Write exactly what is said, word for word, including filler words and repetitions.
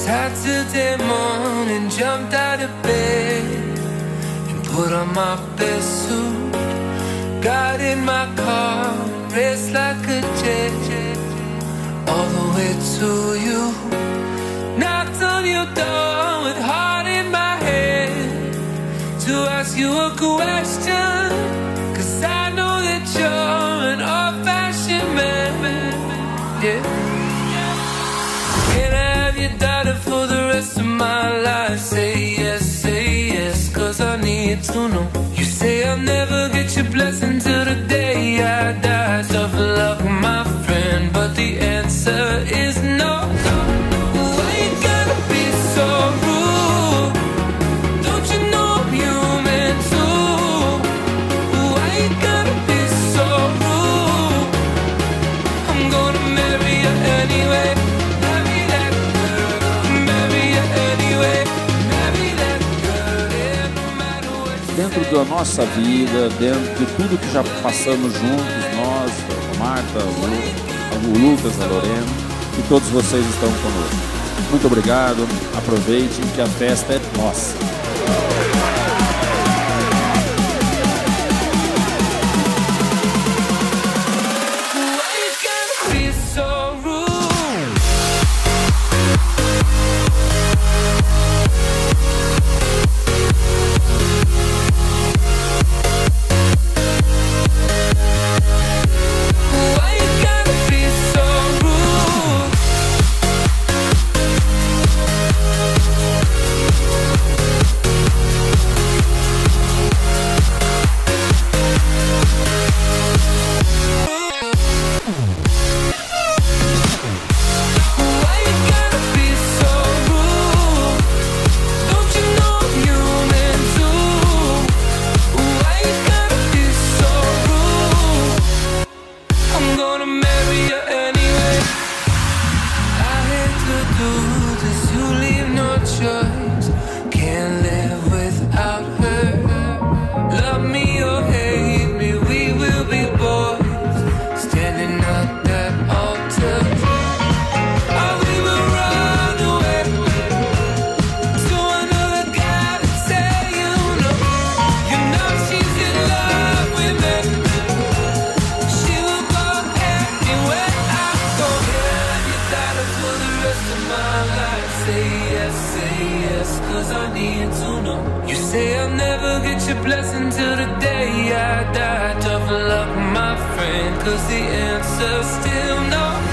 Saturday morning, jumped out of bed and put on my best suit. Got in my car, raced like a jet, all the way to you. Knocked on your door with heart in my head to ask you a question, 'cause I know that you're an old-fashioned man. Yeah. Can I have your daughter for the rest of my life? Say yes, say yes, 'cause I need to know. You say I'll never get your blessing till the day I die. Tough luck, my friend, but the answer is no. Why you gotta be so rude? Don't you know I'm human too? Why you gotta be so rude? I'm gonna marry you anyway. Marry that girl, marry you anyway. Marry that girl, yeah, no matter what you Dentro da nossa vida, dentro de tudo que já passamos juntos, nós, a Marta, o, Lu, o Lucas, a Lorena, e todos vocês estão conosco. Muito obrigado, aproveitem que a festa é nossa. You say I'll never get your blessing till the day I die. Tough luck, my friend, 'cause the answer's still no.